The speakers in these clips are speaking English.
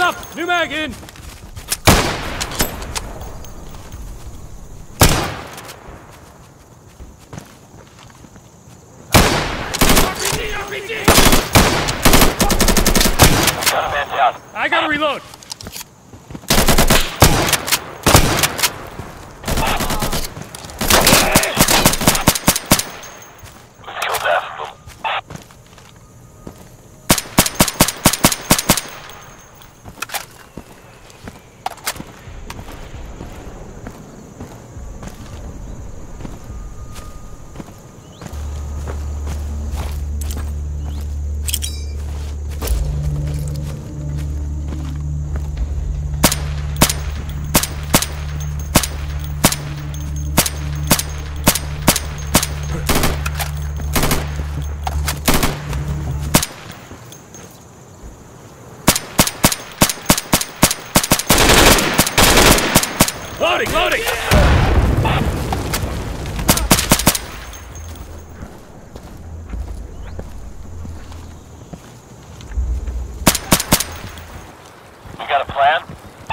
Enough! New mag in! RPG! Got a man down. I gotta reload! We've killed half of them. Loading! Loading! We got a plan?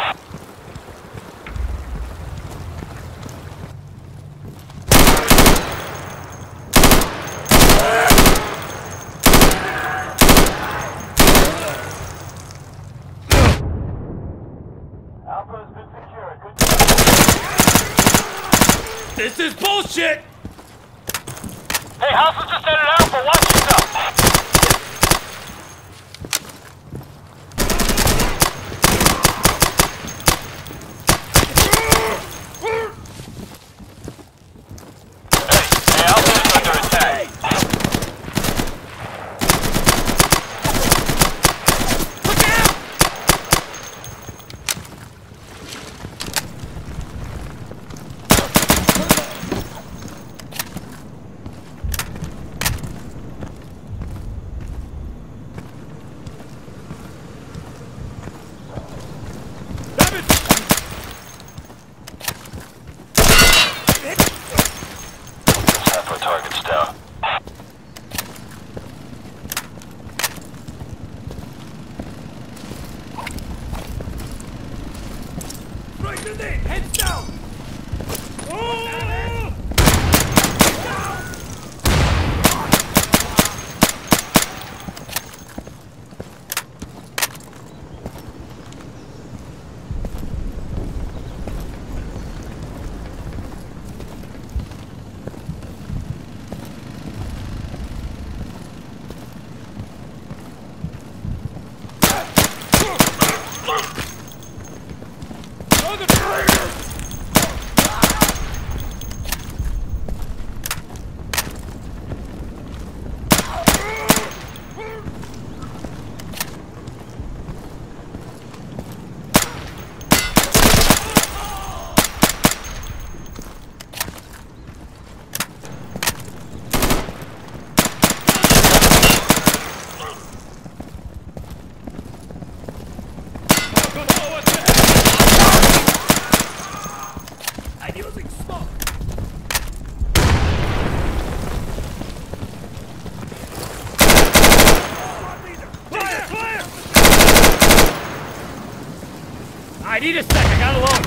Alpha's been secured. Good job. This is bullshit! Hey, House just headed out, but watch yourself. Hey, Alpha is under attack. Look out! Half our targets down. Right grenade! Heads down! Oh! I'm using smoke! Fire! Fire! I need a sec, I got alone.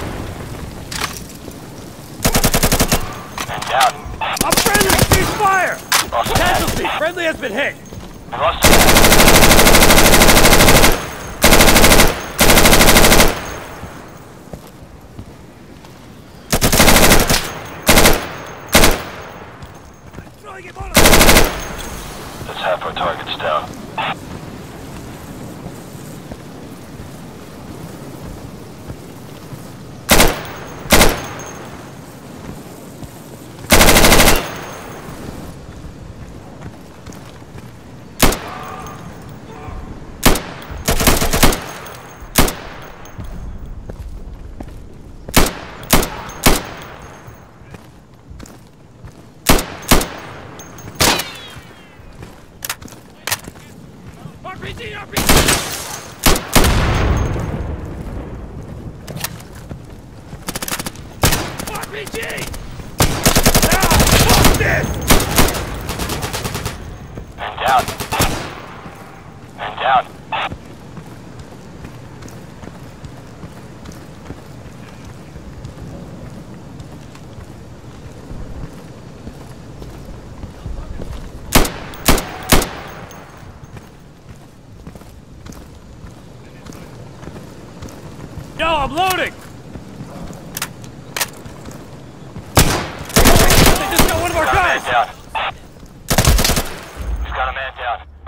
And down. I'm friendly! Cease fire! Lost Casualty! Friendly has been hit! We lost That's half our targets down. RPG! RPG! RPG! Now, fuck this! And down. And down. man down.